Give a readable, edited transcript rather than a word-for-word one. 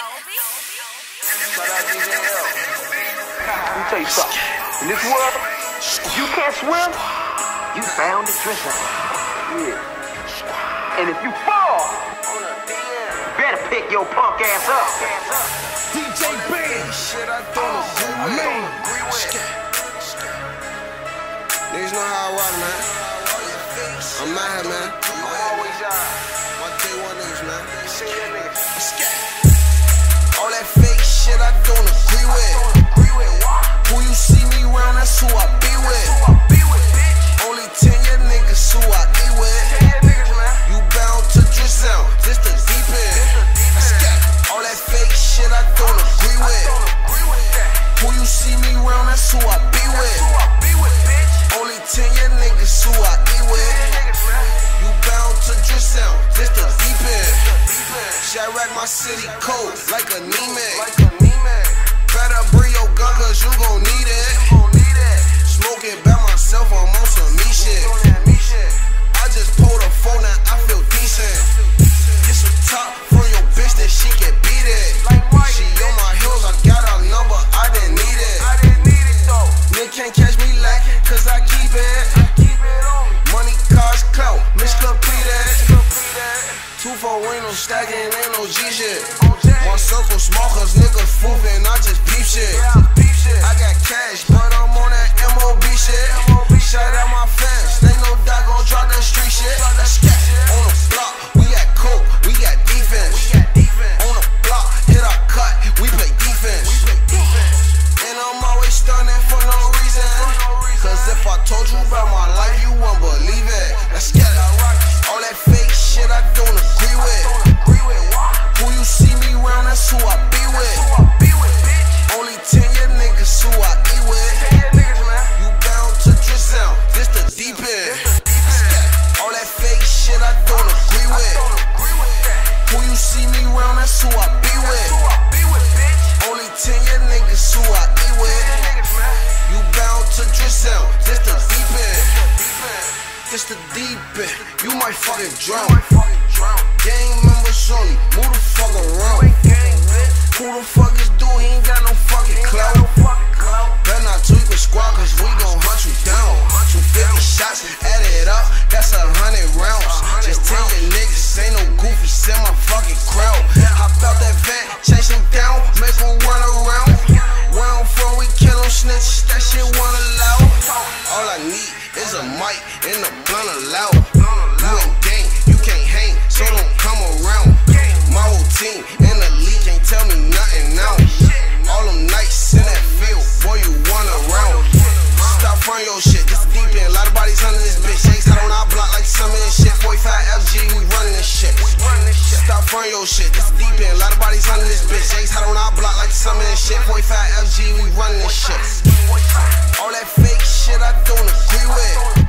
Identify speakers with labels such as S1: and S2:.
S1: Let me tell you something. In this world, if you can't swim, you found it dressing. Yeah. And if you fall, you better pick your punk ass up.
S2: DJ Bang. Shit, I don't agree with. Niggas know how I rock, man. I'm out here, man. I'm always out. One day, one niggas, man. Say that nigga. All that fake shit I don't agree with. Who you see me around, that's who I be with. Only 10 year niggas who I eat with. You bound to drift out, this the deep end. All that fake shit I don't agree with. Who you see me around, that's who I be with. Only 10 year niggas who I eat with. You bound to drift out, this the deep end. Chirac my city code like a Neiman. Better bring your gun cause you gon' need it. Smoking by myself, I'm on some me shit. I just pulled a phone and I feel decent. Get some top from your bitch that she can beat it. She on my heels, I got her number, I didn't need it. Nigga can't catch me lacking cause I keep it. Money, cars, clout, miscompleted. 2 for ain't no stacking, ain't no G shit. My circle small cause niggas foofin', I just peep shit. I got cash, but I'm on that MOB shit. Shout out my fans, they know that gon' drop that street shit. On the block, we got coke, we got defense. On the block, hit our cut, we play defense. And I'm always stunning for no reason. Cause if I told you about my life, you won't believe it. Let's get it. All that fake shit I don't agree with. Who you see me around, that's who I be with. Only 10 year niggas who I eat with. You bound to drift out, this the deep end. All that fake shit I don't agree with. Who you see me around, that's who I be with. Only 10 year niggas who I eat with. You bound to drift out, this the deep end. This the deep end, you might fucking drown. Gang members only, move the fuck around. Who the fuck is dude, he ain't got no fucking clout. Better not tweak a squad cause we gon' hunt you down. 250 shots, add it up, that's 100 rounds. Just 10 your niggas, ain't no goofy, send my fucking crowd. Hop out that van, chase him down, make him run around. Where I'm from, we kill them snitches, that shit won't allow. All I need is a mic and a blunt loud. You ain't gang, you can't hang, so don't come around. My whole team in the league can't tell me nothing now. All them nights in that field, boy, you want around. Stop front your shit, this deep end. A lot of bodies under this bitch. Jakes out on our block like some of this shit. 45 FG, we running this shit. Stop front your shit, this deep end. A lot of bodies under this bitch. Jakes out on our block like some of this shit. 45 FG, we running this shit. All that fake shit I don't agree with.